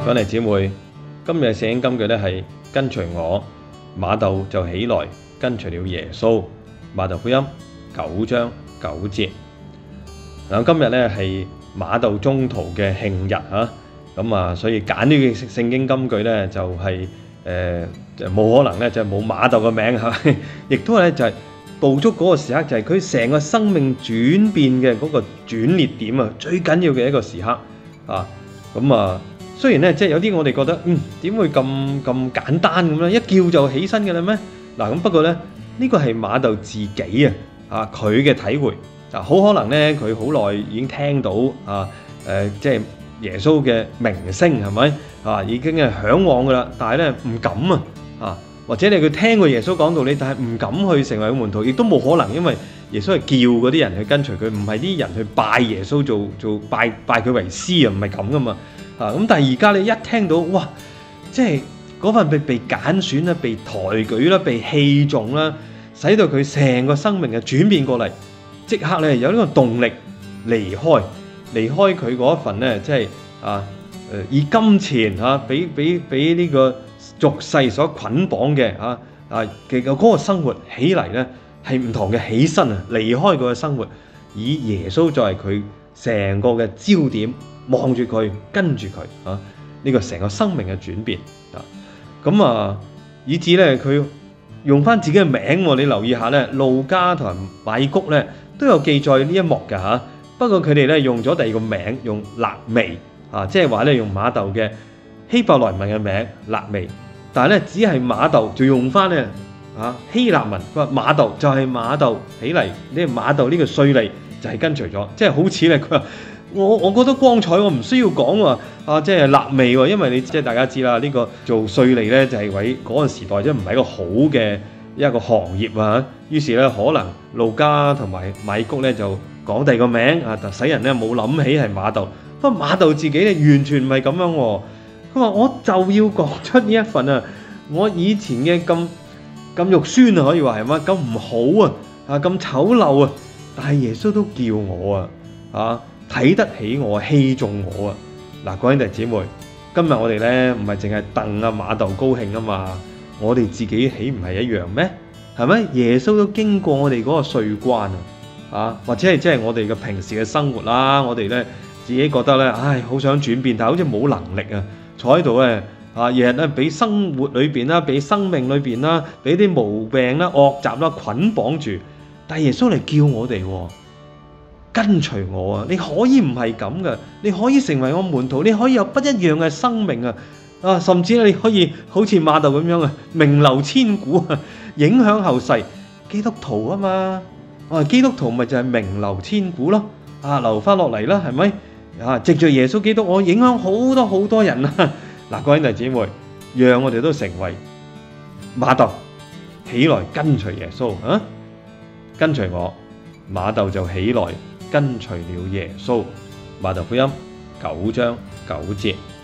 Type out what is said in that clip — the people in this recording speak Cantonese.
各位姊妹，今日嘅聖經金句咧係跟隨我，馬竇就起來跟隨了耶穌。馬竇福音9章9節。嗱，今日咧係馬竇宗徒嘅慶日嚇，所以揀呢個聖經金句咧就係冇可能咧就冇馬竇嘅名嚇，亦都係咧就係捕捉嗰個時刻，就係佢成個生命轉變嘅嗰個轉捩點啊，最緊要嘅一個時刻啊。雖然咧即係有啲我哋覺得點會咁簡單咁咧，一叫就起身嘅啦咩？嗱，咁不過咧呢個係馬竇自己啊佢嘅體會啊，好可能咧佢好耐已經聽到即係耶穌嘅名聲係咪啊，已經係嚮往噶啦，但係咧唔敢啊，或者佢聽過耶穌講道理，但係唔敢去成為門徒，亦都冇可能，因為耶穌係叫嗰啲人去跟隨佢，唔係啲人去拜耶穌做拜佢為師啊，唔係咁噶嘛。咁但係而家你一聽到哇，即係嗰份被揀選啦、被抬舉啦、被器重啦，使到佢成個生命嘅轉變過嚟，即刻咧有呢個動力離開佢嗰一份咧，即係以金錢俾呢個俗世所捆綁嘅嘅嗰個生活起嚟咧，係唔同嘅起身啊，離開佢嘅生活，以耶穌作為佢成個嘅焦點。望住佢，跟住佢呢個成個生命嘅轉變以至咧佢用翻自己嘅名，你留意下咧，路加同埋馬谷咧都有記載呢一幕嘅嚇。不過佢哋咧用咗第二個名，用肋未即係話咧用馬竇嘅希伯來文嘅名肋未，但係咧只係馬竇就用翻咧希臘文，佢話馬竇就係馬竇起嚟，呢馬竇呢個稅吏就係跟隨咗，即係好似咧佢話。我覺得光彩，我唔需要講喎，即係肋未喎，因為你即係大家知啦，呢個做稅吏咧就係喺嗰個時代即係唔係一個好嘅一個行業啊。於是咧可能路加同埋馬谷咧就講第二個名使人咧冇諗起係馬竇。不過馬竇自己咧完全唔係咁樣喎，佢話我就要講出呢一份我以前嘅咁肉酸可以話係嘛，咁唔好咁醜陋但係耶穌都叫我睇得起我，器重我嗱，各位弟兄姊妹，今日我哋咧唔係淨係戥馬竇高興啊嘛，我哋自己豈唔係一樣咩？係咪？耶穌都經過我哋嗰個稅關或者係即係我哋嘅平時嘅生活啦，我哋咧自己覺得咧，好想轉變，但係好似冇能力坐喺度咧日日咧俾生活裏邊啦，俾生命裏邊啦，俾啲毛病啦、惡習啦捆綁住，但係耶穌嚟叫我哋跟隨我你可以唔係咁噶，你可以成為我門徒，你可以有不一樣嘅生命甚至你可以好似馬竇咁樣名留千古影響後世。基督徒啊嘛，基督徒咪就係名留千古咯，留翻落嚟啦，係咪藉着耶穌基督，我影響好多人嗱，各位弟兄姊妹，讓我哋都成為馬竇，起來跟隨耶穌跟隨我，馬竇就起來跟隨了耶穌。馬竇福音9章9節。